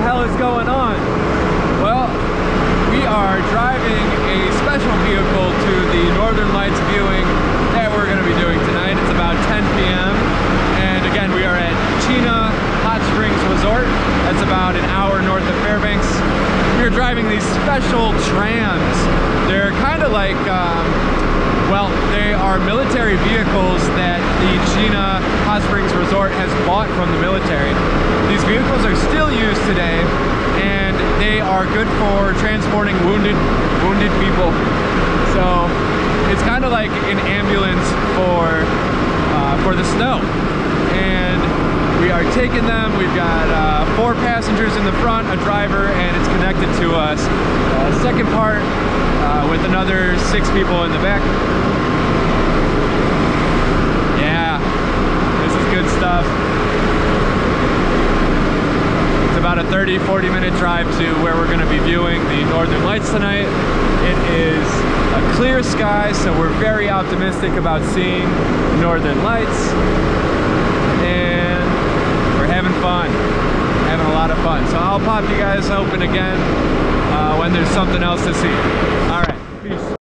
hell is going on? Well, we are driving a special vehicle to the Northern Lights viewing that we're going to be doing tonight. It's about 10 p.m. and again, we are at Chena Hot Springs Resort. That's about an hour north of Fairbanks. We're driving these special trams. They're kind of like, well, they are military vehicles that the Chena Hot Springs Resort has bought from the military. These vehicles are still used today, and they are good for transporting wounded people. So it's kind of like an ambulance for the snow. And we are taking them. We've got 4 passengers in the front, a driver, and it's connected to us. Second part with another 6 people in the back. Yeah, this is good stuff. It's about a 30-40 minute drive to where we're going to be viewing the Northern Lights tonight. It is a clear sky, so we're very optimistic about seeing the Northern Lights. And we're having fun, having a lot of fun. So I'll pop you guys open again when there's something else to see. All right, peace.